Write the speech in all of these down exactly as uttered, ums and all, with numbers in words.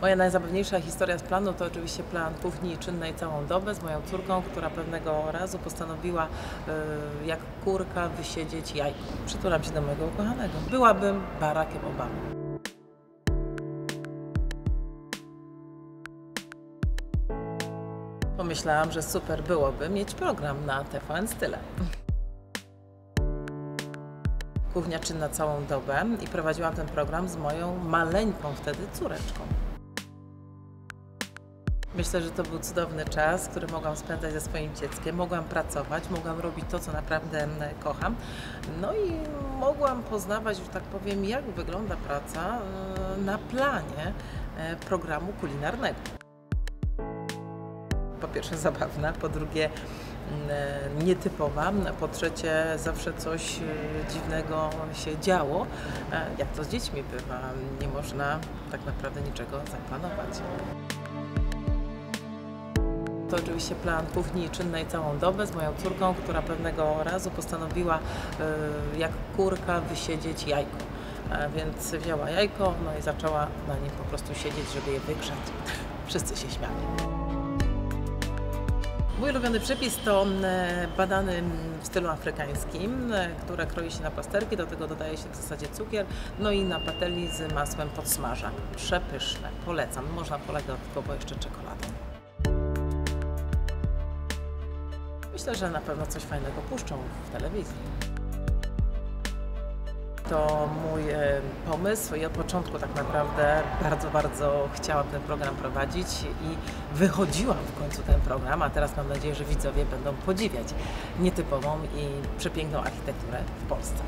Moja najzabawniejsza historia z planu to oczywiście plan kuchni czynnej całą dobę z moją córką, która pewnego razu postanowiła yy, jak kurka wysiedzieć jajko. Przytulam się do mojego ukochanego. Byłabym Barackiem Obamą. Pomyślałam, że super byłoby mieć program na T V N Style. Kuchnia czynna całą dobę i prowadziłam ten program z moją maleńką wtedy córeczką. Myślę, że to był cudowny czas, który mogłam spędzać ze swoim dzieckiem. Mogłam pracować, mogłam robić to, co naprawdę kocham. No i mogłam poznawać, że tak powiem, jak wygląda praca na planie programu kulinarnego. Po pierwsze zabawna, po drugie nietypowa, po trzecie zawsze coś dziwnego się działo. Jak to z dziećmi bywa, nie można tak naprawdę niczego zaplanować. To oczywiście plan kuchni czynnej całą dobę z moją córką, która pewnego razu postanowiła jak kurka wysiedzieć jajko. Więc wzięła jajko, no i zaczęła na nim po prostu siedzieć, żeby je wygrzać. Wszyscy się śmiali. Mój ulubiony przepis to badany w stylu afrykańskim, które kroi się na plasterki, do tego dodaje się w zasadzie cukier, no i na patelni z masłem podsmaża. Przepyszne, polecam. Można polać dodatkowo jeszcze czekoladą. Myślę, że na pewno coś fajnego puszczą w telewizji. To mój pomysł i od początku tak naprawdę bardzo, bardzo chciałam ten program prowadzić i wychodziłam w końcu ten program, a teraz mam nadzieję, że widzowie będą podziwiać nietypową i przepiękną architekturę w Polsce.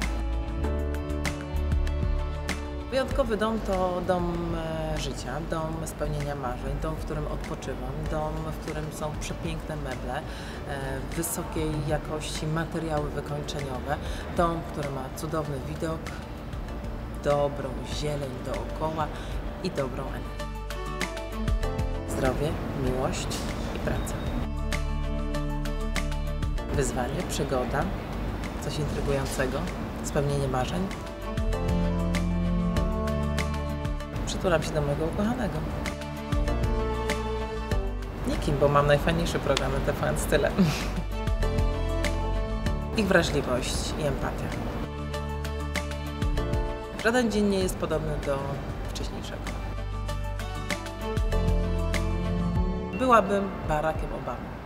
Wyjątkowy dom to dom życia, dom spełnienia marzeń, dom, w którym odpoczywam, dom, w którym są przepiękne meble, wysokiej jakości materiały wykończeniowe, dom, który ma cudowny widok, dobrą zieleń dookoła i dobrą energię. Zdrowie, miłość i praca. Wyzwanie, przygoda, coś intrygującego, spełnienie marzeń. Przytulam się do mojego ukochanego. Nikim, bo mam najfajniejszy program na T V N Style. Ich wrażliwość i empatia. Żaden dzień nie jest podobny do wcześniejszego. Byłabym Barackiem Obamą.